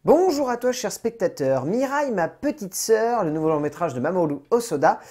Bonjour à toi chers spectateurs, Mirai, ma petite sœur, le nouveau long métrage de Mamoru Hosoda.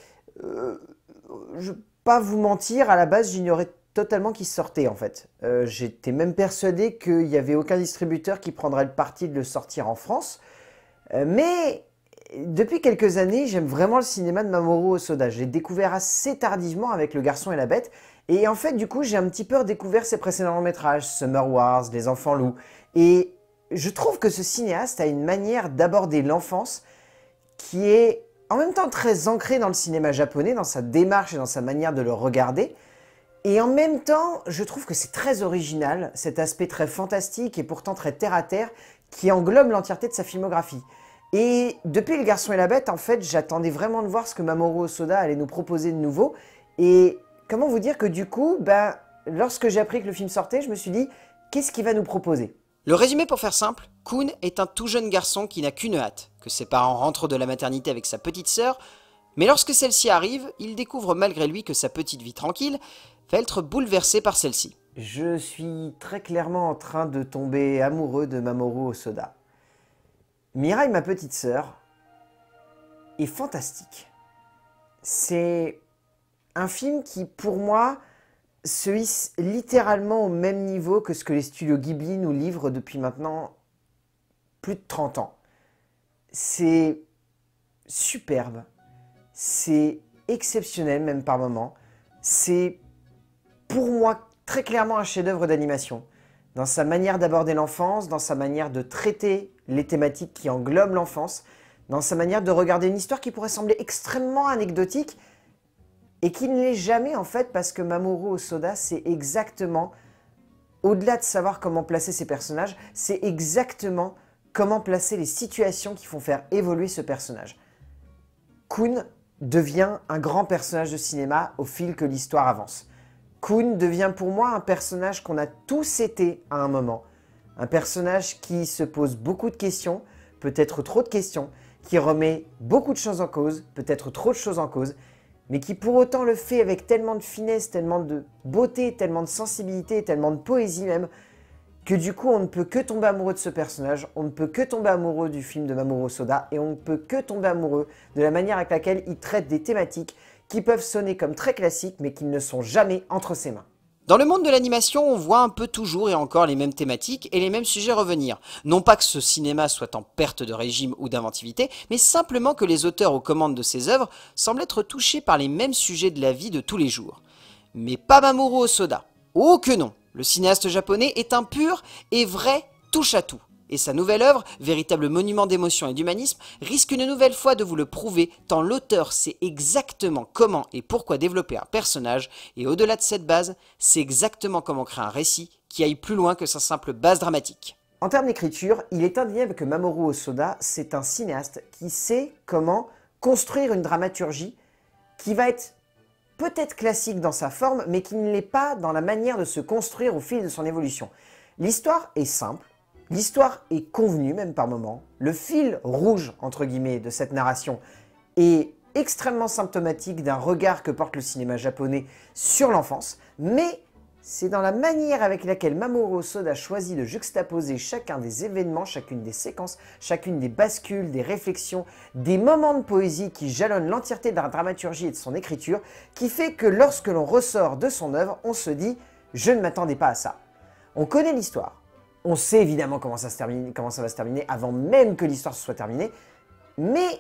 Je vais pas vous mentir, à la base j'ignorais totalement qu'il sortait en fait. J'étais même persuadé qu'il n'y avait aucun distributeur qui prendrait le parti de le sortir en France. Mais depuis quelques années, j'aime vraiment le cinéma de Mamoru Hosoda. Je l'ai découvert assez tardivement avec Le Garçon et la Bête. Et en fait, du coup, j'ai un petit peu redécouvert ses précédents longs métrages, Summer Wars, Les Enfants Loups. Et je trouve que ce cinéaste a une manière d'aborder l'enfance qui est en même temps très ancrée dans le cinéma japonais, dans sa démarche et dans sa manière de le regarder. Et en même temps, je trouve que c'est très original, cet aspect très fantastique et pourtant très terre-à-terre qui englobe l'entièreté de sa filmographie. Et depuis Le Garçon et la Bête, en fait, j'attendais vraiment de voir ce que Mamoru Hosoda allait nous proposer de nouveau. Et comment vous dire que du coup, lorsque j'ai appris que le film sortait, je me suis dit, qu'est-ce qu'il va nous proposer ? Le résumé pour faire simple, Kun est un tout jeune garçon qui n'a qu'une hâte, que ses parents rentrent de la maternité avec sa petite sœur, mais lorsque celle-ci arrive, il découvre malgré lui que sa petite vie tranquille va être bouleversée par celle-ci. Je suis très clairement en train de tomber amoureux de Mamoru Hosoda. Mirai, ma petite sœur, est fantastique. C'est un film qui, pour moi, se hisse littéralement au même niveau que ce que les studios Ghibli nous livrent depuis maintenant plus de 30 ans. C'est superbe, c'est exceptionnel même par moments. C'est pour moi très clairement un chef-d'œuvre d'animation. Dans sa manière d'aborder l'enfance, dans sa manière de traiter les thématiques qui englobent l'enfance, dans sa manière de regarder une histoire qui pourrait sembler extrêmement anecdotique, et qui ne l'est jamais en fait parce que Mamoru Hosoda, c'est exactement, au-delà de savoir comment placer ses personnages, c'est exactement comment placer les situations qui font faire évoluer ce personnage. Kun devient un grand personnage de cinéma au fil que l'histoire avance. Kun devient pour moi un personnage qu'on a tous été à un moment. Un personnage qui se pose beaucoup de questions, peut-être trop de questions, qui remet beaucoup de choses en cause, peut-être trop de choses en cause, mais qui pour autant le fait avec tellement de finesse, tellement de beauté, tellement de sensibilité, tellement de poésie même, que du coup on ne peut que tomber amoureux de ce personnage, on ne peut que tomber amoureux du film de Mamoru Hosoda, et on ne peut que tomber amoureux de la manière avec laquelle il traite des thématiques qui peuvent sonner comme très classiques, mais qui ne sont jamais entre ses mains. Dans le monde de l'animation, on voit un peu toujours et encore les mêmes thématiques et les mêmes sujets revenir. Non pas que ce cinéma soit en perte de régime ou d'inventivité, mais simplement que les auteurs aux commandes de ces œuvres semblent être touchés par les mêmes sujets de la vie de tous les jours. Mais pas Mamoru Hosoda. Oh que non! Le cinéaste japonais est un pur et vrai touche-à-tout. Et sa nouvelle œuvre, véritable monument d'émotion et d'humanisme, risque une nouvelle fois de vous le prouver, tant l'auteur sait exactement comment et pourquoi développer un personnage, et au-delà de cette base, c'est exactement comment créer un récit qui aille plus loin que sa simple base dramatique. En termes d'écriture, il est indéniable que Mamoru Hosoda, c'est un cinéaste qui sait comment construire une dramaturgie qui va être peut-être classique dans sa forme, mais qui ne l'est pas dans la manière de se construire au fil de son évolution. L'histoire est simple. L'histoire est convenue, même par moments. Le fil rouge, entre guillemets, de cette narration est extrêmement symptomatique d'un regard que porte le cinéma japonais sur l'enfance, mais c'est dans la manière avec laquelle Mamoru Hosoda choisit de juxtaposer chacun des événements, chacune des séquences, chacune des bascules, des réflexions, des moments de poésie qui jalonnent l'entièreté de la dramaturgie et de son écriture, qui fait que lorsque l'on ressort de son œuvre, on se dit « je ne m'attendais pas à ça ». On connaît l'histoire. On sait évidemment comment ça va se terminer avant même que l'histoire se soit terminée, mais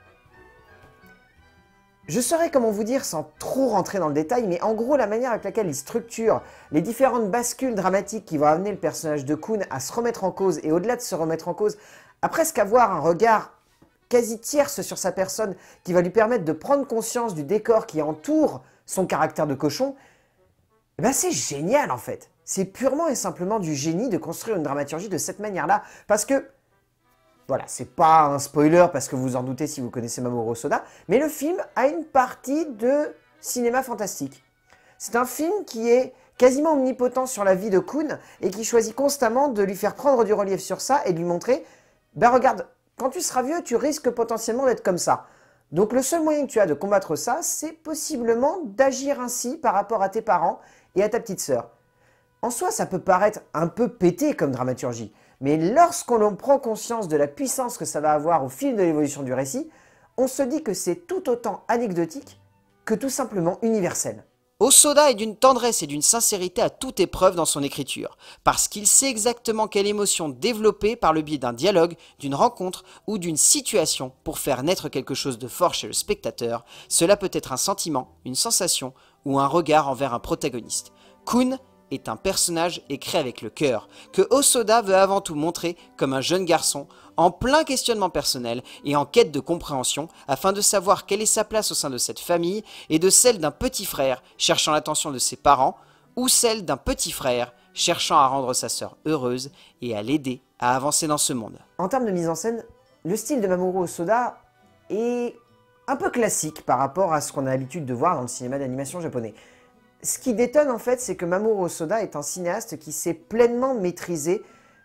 je saurais comment vous dire sans trop rentrer dans le détail, mais en gros la manière avec laquelle il structure les différentes bascules dramatiques qui vont amener le personnage de Kun à se remettre en cause, et au-delà de se remettre en cause, à presque avoir un regard quasi tierce sur sa personne qui va lui permettre de prendre conscience du décor qui entoure son caractère de cochon, c'est génial en fait. C'est purement et simplement du génie de construire une dramaturgie de cette manière-là. Parce que, voilà, c'est pas un spoiler parce que vous en doutez si vous connaissez Mamoru Hosoda, mais le film a une partie de cinéma fantastique. C'est un film qui est quasiment omnipotent sur la vie de Kun et qui choisit constamment de lui faire prendre du relief sur ça et de lui montrer « regarde, quand tu seras vieux, tu risques potentiellement d'être comme ça. Donc le seul moyen que tu as de combattre ça, c'est possiblement d'agir ainsi par rapport à tes parents et à ta petite sœur. » En soi, ça peut paraître un peu pété comme dramaturgie, Mais lorsqu'on prend conscience de la puissance que ça va avoir au fil de l'évolution du récit, on se dit que c'est tout autant anecdotique que tout simplement universel. Hosoda est d'une tendresse et d'une sincérité à toute épreuve dans son écriture, parce qu'il sait exactement quelle émotion développer par le biais d'un dialogue, d'une rencontre ou d'une situation pour faire naître quelque chose de fort chez le spectateur. Cela peut être un sentiment, une sensation ou un regard envers un protagoniste. Kun est un personnage écrit avec le cœur, que Hosoda veut avant tout montrer comme un jeune garçon en plein questionnement personnel et en quête de compréhension afin de savoir quelle est sa place au sein de cette famille et de celle d'un petit frère cherchant l'attention de ses parents ou celle d'un petit frère cherchant à rendre sa sœur heureuse et à l'aider à avancer dans ce monde. En termes de mise en scène, le style de Mamoru Hosoda est un peu classique par rapport à ce qu'on a l'habitude de voir dans le cinéma d'animation japonais. Ce qui détonne en fait, c'est que Mamoru Hosoda est un cinéaste qui sait pleinement maîtriser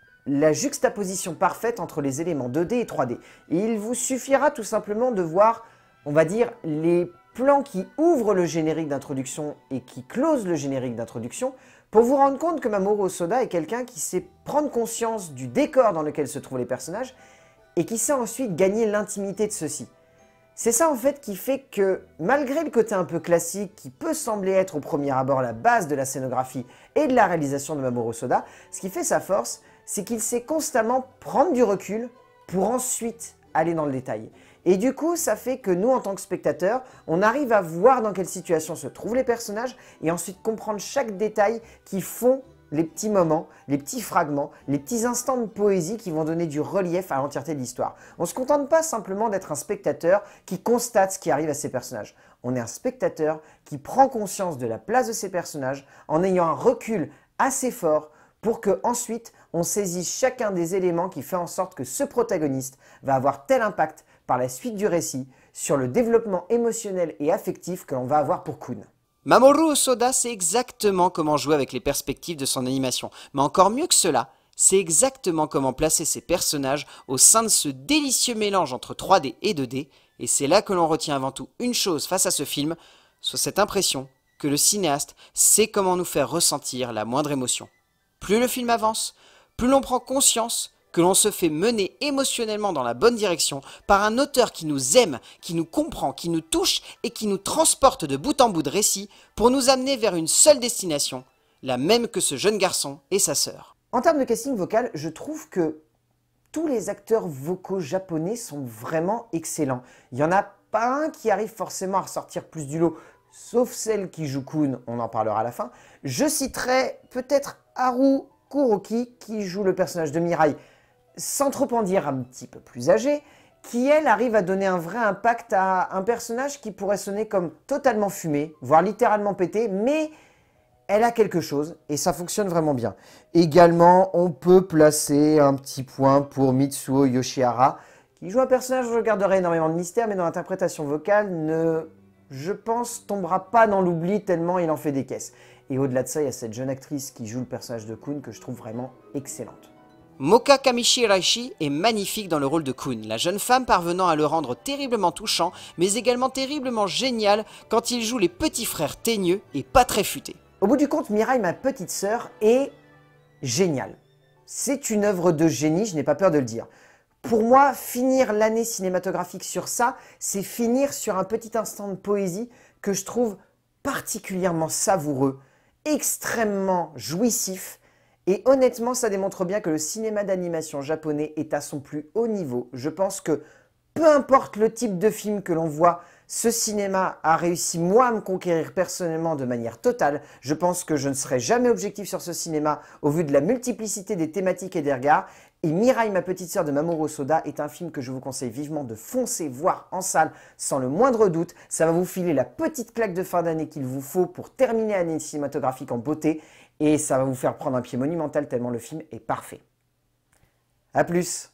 la juxtaposition parfaite entre les éléments 2D et 3D. Et il vous suffira tout simplement de voir, on va dire, les plans qui ouvrent le générique d'introduction et qui closent le générique d'introduction pour vous rendre compte que Mamoru Hosoda est quelqu'un qui sait prendre conscience du décor dans lequel se trouvent les personnages et qui sait ensuite gagner l'intimité de ceux-ci. C'est ça en fait qui fait que, malgré le côté un peu classique qui peut sembler être au premier abord la base de la scénographie et de la réalisation de Mamoru Hosoda, ce qui fait sa force, c'est qu'il sait constamment prendre du recul pour ensuite aller dans le détail. Et du coup, ça fait que nous, en tant que spectateurs, on arrive à voir dans quelle situation se trouvent les personnages et ensuite comprendre chaque détail qui font les petits moments, les petits fragments, les petits instants de poésie qui vont donner du relief à l'entièreté de l'histoire. On ne se contente pas simplement d'être un spectateur qui constate ce qui arrive à ses personnages. On est un spectateur qui prend conscience de la place de ses personnages en ayant un recul assez fort pour que ensuite on saisisse chacun des éléments qui fait en sorte que ce protagoniste va avoir tel impact par la suite du récit sur le développement émotionnel et affectif que l'on va avoir pour Kun. Mamoru Hosoda sait exactement comment jouer avec les perspectives de son animation, mais encore mieux que cela, c'est exactement comment placer ses personnages au sein de ce délicieux mélange entre 3D et 2D, et c'est là que l'on retient avant tout une chose face à ce film, soit cette impression que le cinéaste sait comment nous faire ressentir la moindre émotion. Plus le film avance, plus l'on prend conscience que l'on se fait mener émotionnellement dans la bonne direction par un auteur qui nous aime, qui nous comprend, qui nous touche et qui nous transporte de bout en bout de récit pour nous amener vers une seule destination, la même que ce jeune garçon et sa sœur. En termes de casting vocal, je trouve que tous les acteurs vocaux japonais sont vraiment excellents. Il n'y en a pas un qui arrive forcément à ressortir plus du lot, sauf celle qui joue Kun, on en parlera à la fin. Je citerai peut-être Haru Kuroki qui joue le personnage de Mirai, sans trop en dire, un petit peu plus âgée, qui elle arrive à donner un vrai impact à un personnage qui pourrait sonner comme totalement fumé, voire littéralement pété, mais elle a quelque chose et ça fonctionne vraiment bien. Également, on peut placer un petit point pour Mitsuo Yoshihara, qui joue un personnage dont je garderai énormément de mystère, mais dont l'interprétation vocale ne, je pense, tombera pas dans l'oubli tellement il en fait des caisses. Et au-delà de ça, il y a cette jeune actrice qui joue le personnage de Kun que je trouve vraiment excellente. Moka Kamishi Raishi est magnifique dans le rôle de Kun, la jeune femme parvenant à le rendre terriblement touchant, mais également terriblement génial quand il joue les petits frères teigneux et pas très futés. Au bout du compte, Mirai, ma petite sœur, est géniale. C'est une œuvre de génie, je n'ai pas peur de le dire. Pour moi, finir l'année cinématographique sur ça, c'est finir sur un petit instant de poésie que je trouve particulièrement savoureux, extrêmement jouissif. Et honnêtement, ça démontre bien que le cinéma d'animation japonais est à son plus haut niveau. Je pense que peu importe le type de film que l'on voit, ce cinéma a réussi, moi, à me conquérir personnellement de manière totale. Je pense que je ne serai jamais objectif sur ce cinéma au vu de la multiplicité des thématiques et des regards. Et Mirai, ma petite sœur de Mamoru Hosoda, est un film que je vous conseille vivement de foncer voir en salle sans le moindre doute. Ça va vous filer la petite claque de fin d'année qu'il vous faut pour terminer l'année cinématographique en beauté. Et ça va vous faire prendre un pied monumental tellement le film est parfait. A plus!